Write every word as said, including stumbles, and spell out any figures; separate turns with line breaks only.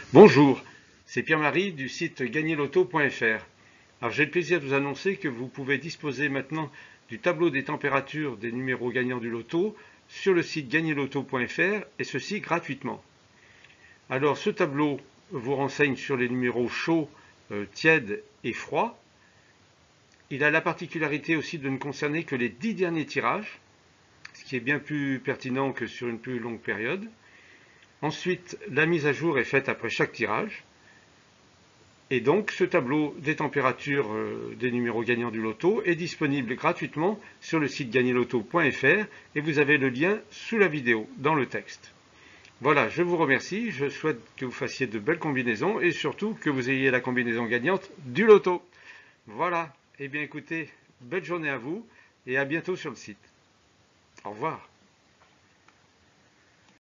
Bonjour, c'est Pierre-Marie du site gagner loto point F R. Alors j'ai le plaisir de vous annoncer que vous pouvez disposer maintenant du tableau des températures des numéros gagnants du loto sur le site gagner loto point F R et ceci gratuitement. Alors ce tableau vous renseigne sur les numéros chauds, euh, tièdes et froids. Il a la particularité aussi de ne concerner que les dix derniers tirages, ce qui est bien plus pertinent que sur une plus longue période. Ensuite, la mise à jour est faite après chaque tirage. Et donc, ce tableau des températures euh, des numéros gagnants du loto est disponible gratuitement sur le site gagner loto point F R et vous avez le lien sous la vidéo, dans le texte. Voilà, je vous remercie, je souhaite que vous fassiez de belles combinaisons et surtout que vous ayez la combinaison gagnante du loto. Voilà, eh bien écoutez, belle journée à vous et à bientôt sur le site. Au revoir.